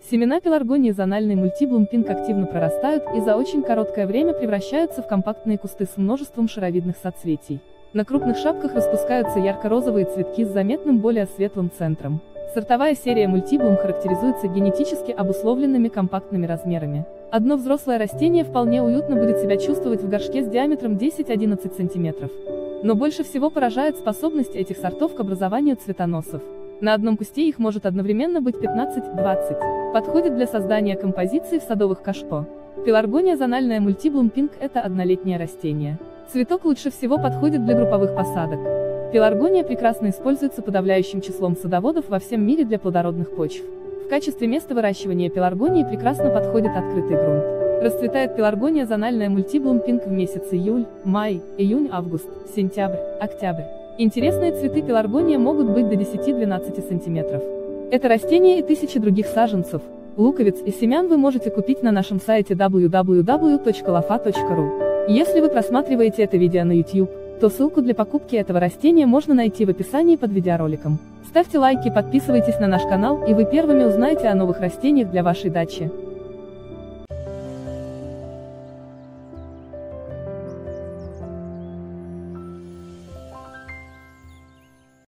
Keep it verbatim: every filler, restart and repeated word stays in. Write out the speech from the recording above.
Семена пеларгонии зональной мультиблум пинк активно прорастают и за очень короткое время превращаются в компактные кусты с множеством шаровидных соцветий. На крупных шапках распускаются ярко-розовые цветки с заметным более светлым центром. Сортовая серия мультиблум характеризуется генетически обусловленными компактными размерами. Одно взрослое растение вполне уютно будет себя чувствовать в горшке с диаметром десять-одиннадцать сантиметров. Но больше всего поражает способность этих сортов к образованию цветоносов. На одном кусте их может одновременно быть пятнадцать-двадцать. Подходит для создания композиций в садовых кашпо. Пеларгония зональная мультиблум пинк – это однолетнее растение. Цветок лучше всего подходит для групповых посадок. Пеларгония прекрасно используется подавляющим числом садоводов во всем мире для плодородных почв. В качестве места выращивания пеларгонии прекрасно подходит открытый грунт. Расцветает пеларгония зональная мультиблум пинк в месяцы июль, май, июнь, август, сентябрь, октябрь. Интересные цветы пеларгония могут быть до десяти-двенадцати сантиметров. Это растение и тысячи других саженцев, луковиц и семян вы можете купить на нашем сайте дабл ю дабл ю дабл ю точка лофа точка ру. Если вы просматриваете это видео на YouTube, то ссылку для покупки этого растения можно найти в описании под видеороликом. Ставьте лайки, подписывайтесь на наш канал, и вы первыми узнаете о новых растениях для вашей дачи.